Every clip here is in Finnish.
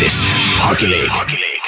This Hockey League.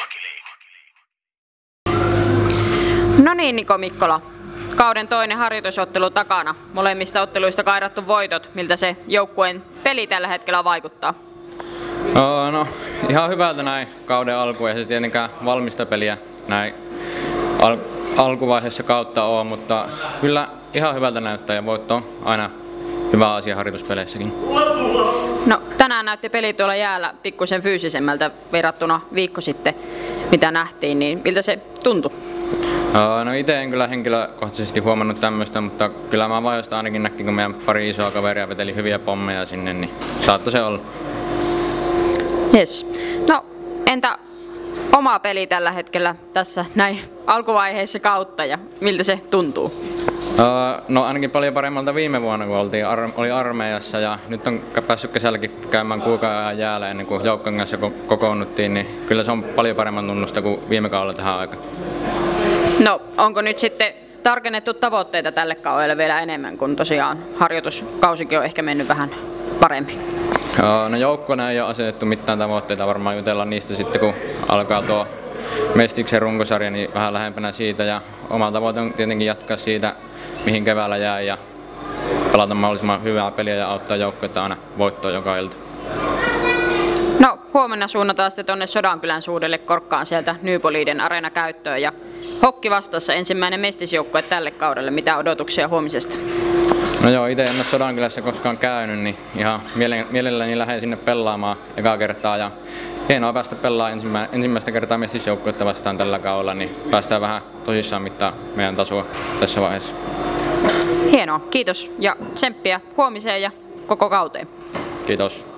No niin, Niko Mikkola. Kauden toinen harjoitusottelu takana. Molemmista otteluista kairattu voitot. Miltä se joukkueen peli tällä hetkellä vaikuttaa? No, ihan hyvältä näin kauden alku. Ei se tietenkään valmista peliä näin alkuvaiheessa kautta ole, mutta kyllä ihan hyvältä näyttää ja voitto on aina hyvä asia harjoituspeleissäkin. No, tänään näytti peli tuolla jäällä pikkusen fyysisemmältä verrattuna viikko sitten, mitä nähtiin, niin miltä se tuntui? No itse en kyllä henkilökohtaisesti huomannut tämmöistä, mutta kyllä mä vaihoista ainakin näkin, kun meidän pari isoa kaveria veteli hyviä pommeja sinne, niin saattoi se olla. Yes. No, entä oma peli tällä hetkellä tässä näin alkuvaiheessa kautta ja miltä se tuntuu? No ainakin paljon paremmalta viime vuonna, kun oli armeijassa ja nyt on päässyt kesälläkin käymään kuukauden ajan jäällä ennen kuin joukkojen kanssa kokoonnuttiin, niin kyllä se on paljon paremman tunnusta kuin viime kaudella tähän aikaan. No, onko nyt sitten tarkennettu tavoitteita tälle kaudelle vielä enemmän, kun tosiaan harjoituskausikin on ehkä mennyt vähän paremmin? No joukkona ei ole asetettu mitään tavoitteita, varmaan jutellaan niistä sitten kun alkaa tuo Mestiksen runkosarja, niin vähän lähempänä siitä ja oma tavoite on tietenkin jatkaa siitä, mihin keväällä jää ja pelata mahdollisimman hyvää peliä ja auttaa joukkoita aina voittoon joka ilta. No, huomenna suunnataan sitten tuonne Sodankylän suudelle Korkkaan sieltä Nyboliiden areena käyttöön ja Hokki vastassa ensimmäinen mestisjoukkue tälle kaudelle. Mitä odotuksia huomisesta? No joo, itse en ole Sodankylässä koskaan käynyt, niin ihan mielelläni lähden sinne pelaamaan ekaa kertaa ja hienoa päästä pelaamaan ensimmäistä kertaa mestisjoukkuetta vastaan tällä kaudella, niin päästään vähän tosissaan mittaa meidän tasoa tässä vaiheessa. Hienoa, kiitos ja tsemppiä huomiseen ja koko kauteen. Kiitos.